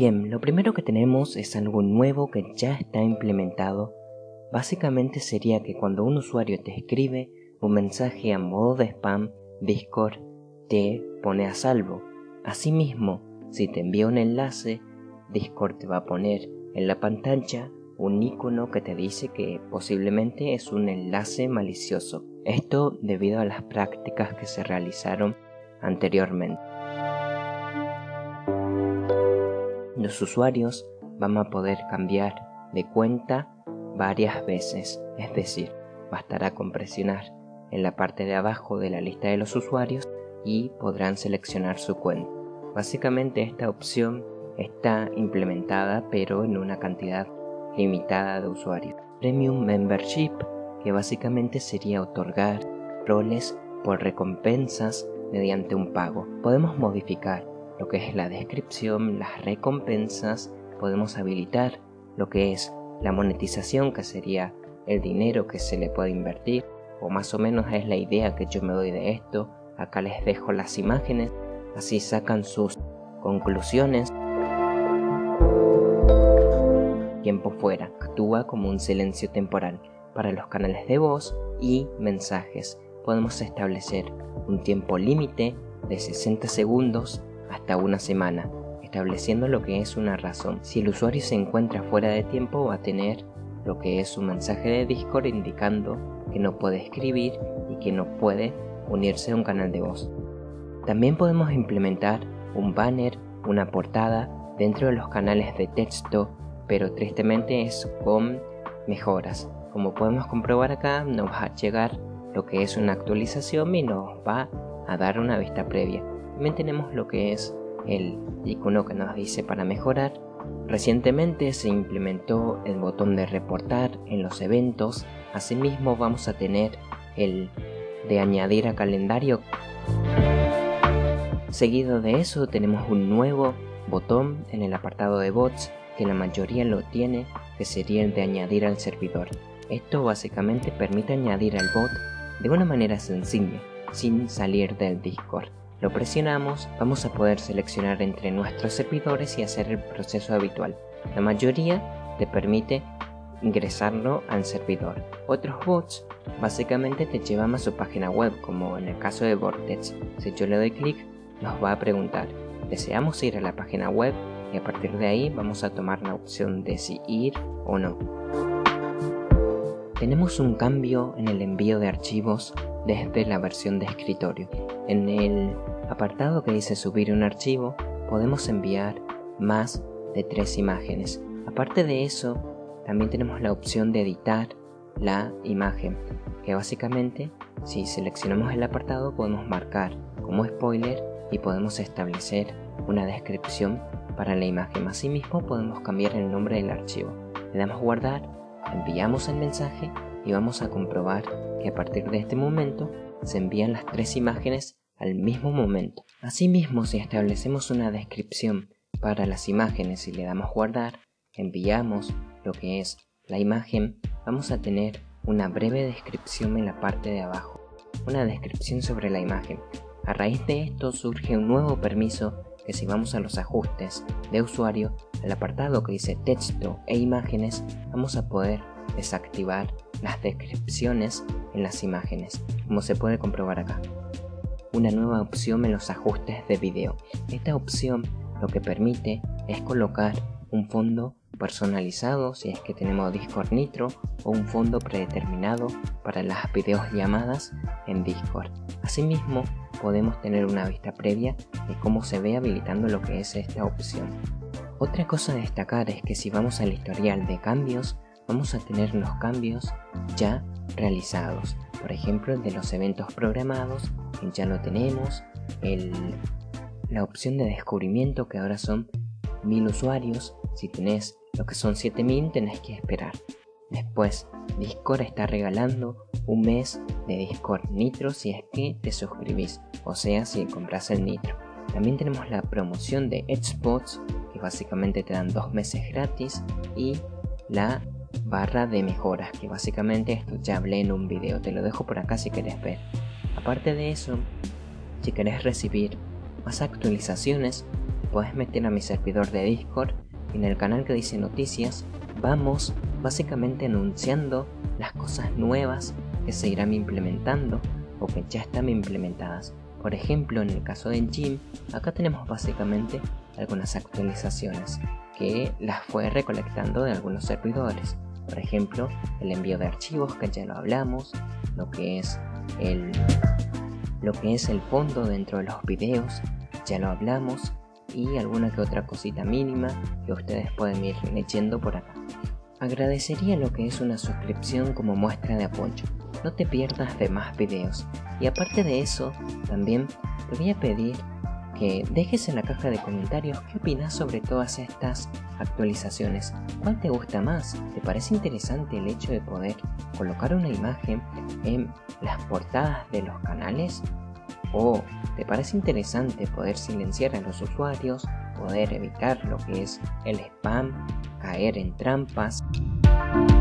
Bien, lo primero que tenemos es algo nuevo que ya está implementado. Básicamente sería que cuando un usuario te escribe un mensaje a modo de spam, Discord te pone a salvo. Asimismo, si te envía un enlace, Discord te va a poner en la pantalla un icono que te dice que posiblemente es un enlace malicioso. Esto debido a las prácticas que se realizaron anteriormente. Los usuarios van a poder cambiar de cuenta varias veces, es decir, bastará con presionar en la parte de abajo de la lista de los usuarios y podrán seleccionar su cuenta. Básicamente esta opción está implementada pero en una cantidad limitada de usuarios. Premium Membership, que básicamente sería otorgar roles por recompensas mediante un pago. Podemos modificar lo que es la descripción, las recompensas, podemos habilitar lo que es la monetización, que sería el dinero que se le puede invertir, o más o menos es la idea que yo me doy de esto. Acá les dejo las imágenes, así sacan sus conclusiones. Tiempo fuera, actúa como un silencio temporal. Para los canales de voz y mensajes podemos establecer un tiempo límite de 60 segundos hasta una semana, estableciendo lo que es una razón. Si el usuario se encuentra fuera de tiempo, va a tener lo que es un mensaje de Discord indicando que no puede escribir y que no puede unirse a un canal de voz. También podemos implementar un banner, una portada dentro de los canales de texto, pero tristemente es con mejoras. Como podemos comprobar acá, nos va a llegar lo que es una actualización y nos va a dar una vista previa. También tenemos lo que es el icono que nos dice para mejorar. Recientemente se implementó el botón de reportar en los eventos. Asimismo vamos a tener el de añadir a calendario. Seguido de eso tenemos un nuevo botón en el apartado de bots, que la mayoría lo tiene, que sería el de añadir al servidor. Esto básicamente permite añadir al bot de una manera sencilla, sin salir del Discord. Lo presionamos, vamos a poder seleccionar entre nuestros servidores y hacer el proceso habitual. La mayoría te permite ingresarlo al servidor. Otros bots básicamente te llevan a su página web, como en el caso de Vortex. Si yo le doy clic, nos va a preguntar, ¿deseamos ir a la página web? Y a partir de ahí vamos a tomar la opción de si ir o no. Tenemos un cambio en el envío de archivos desde la versión de escritorio. En el apartado que dice subir un archivo, podemos enviar más de 3 imágenes. Aparte de eso, también tenemos la opción de editar la imagen, que básicamente, si seleccionamos el apartado, podemos marcar como spoiler y podemos establecer una descripción para la imagen. Asimismo, podemos cambiar el nombre del archivo. Le damos guardar, enviamos el mensaje y vamos a comprobar que a partir de este momento se envían las 3 imágenes al mismo momento. Asimismo, si establecemos una descripción para las imágenes y le damos guardar, enviamos lo que es la imagen, vamos a tener una breve descripción en la parte de abajo, una descripción sobre la imagen. A raíz de esto surge un nuevo permiso que, si vamos a los ajustes de usuario, al apartado que dice texto e imágenes, vamos a poder desactivar las descripciones en las imágenes, como se puede comprobar acá. Una nueva opción en los ajustes de video. Esta opción lo que permite es colocar un fondo personalizado si es que tenemos Discord Nitro, o un fondo predeterminado para las videollamadas en Discord. Asimismo, podemos tener una vista previa de cómo se ve habilitando lo que es esta opción. Otra cosa a destacar es que si vamos al historial de cambios, vamos a tener los cambios ya realizados. Por ejemplo, el de los eventos programados, que ya lo tenemos. La opción de descubrimiento, que ahora son 1000 usuarios. Si tenés lo que son 7000, tenés que esperar. Después, Discord está regalando un mes de Discord Nitro si es que te suscribís, o sea, si compras el Nitro. También tenemos la promoción de Xbox, que básicamente te dan 2 meses gratis, y la barra de mejoras, que básicamente esto ya hablé en un video, te lo dejo por acá si querés ver. Aparte de eso, si querés recibir más actualizaciones, podés meter a mi servidor de Discord y en el canal que dice noticias vamos básicamente anunciando las cosas nuevas que se irán implementando o que ya están implementadas. Por ejemplo, en el caso del gym, acá tenemos básicamente algunas actualizaciones que las fue recolectando de algunos servidores. Por ejemplo, el envío de archivos, que ya lo hablamos, lo que es el fondo dentro de los videos, ya lo hablamos, y alguna que otra cosita mínima que ustedes pueden ir leyendo por acá. Agradecería lo que es una suscripción como muestra de apoyo. No te pierdas de más videos. Y aparte de eso, también te voy a pedir que dejes en la caja de comentarios qué opinas sobre todas estas actualizaciones. ¿Cuál te gusta más? ¿Te parece interesante el hecho de poder colocar una imagen en las portadas de los canales? ¿O te parece interesante poder silenciar a los usuarios, poder evitar lo que es el spam, caer en trampas?